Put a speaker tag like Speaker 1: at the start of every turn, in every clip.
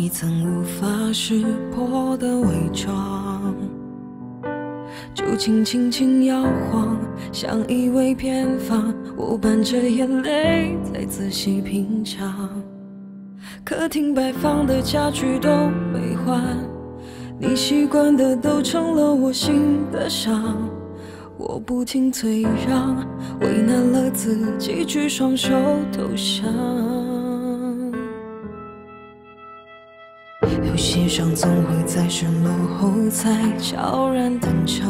Speaker 1: 一层无法识破的伪装，就轻轻摇晃，像以为偏方。我伴着眼泪再仔细品尝，客厅摆放的家具都没换，你习惯的都成了我心的伤。我不停退让，为难了自己，举双手投降。游戏上总会在失落后才悄然登场，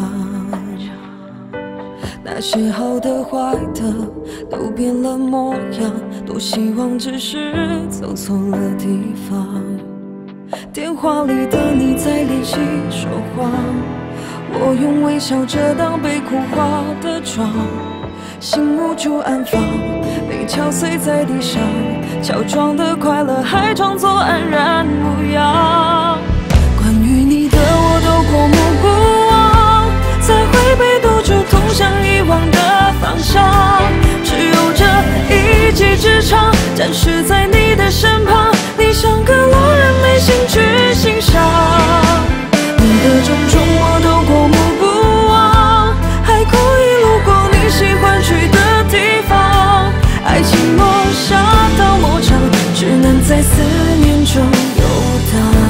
Speaker 1: 那些好的坏的都变了模样，多希望只是走错了地方。电话里的你在练习说谎，我用微笑遮挡被哭花的妆，心无处安放，被敲碎在地上，乔装的快乐还装作安然无恙。关于你的我都过目不忘，才会被堵住通向遗忘的方向。只有这一技之长，展示在你的身旁，你像个路人没兴趣欣赏。你的种种我都过目不忘，还故意路过你喜欢去的地方。爱情落下到魔掌，只能在思念中游荡。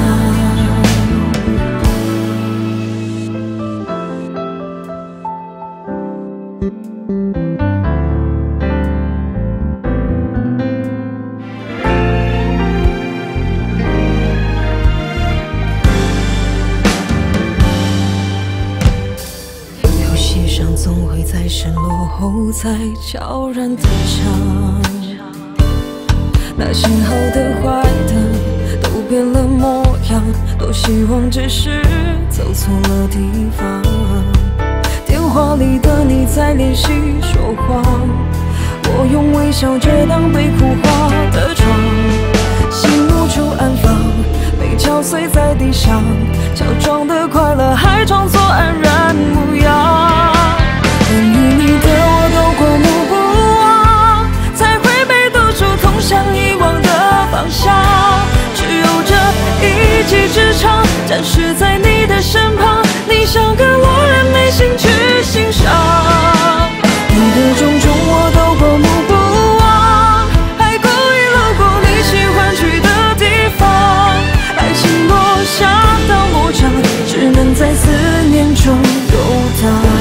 Speaker 1: 游戏上总会在失落后才悄然登场，那些好的坏的都变了模样，多希望只是走错了地方。电话里的你在练习说谎，我用微笑遮挡被哭花的妆，心无处安放，被敲碎在地上，乔装的快乐还装作安然无恙。关于你的我都过目不忘，才会被堵住通向遗忘的方向。只有这一技之长，展示在你的身旁，你像个路人没兴趣欣赏。你的种种我都过目不忘，还故意路过你喜欢去的地方。爱情落下到魔掌，只能在思念中游荡。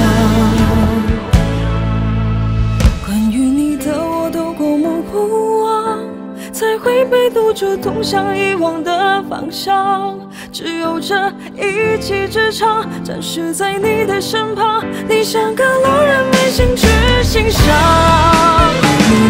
Speaker 1: 关于你的我都过目不忘，才会被堵住通向遗忘的方向。只有这一技之长，展示在你的身旁，你像个路人没兴趣欣赏。你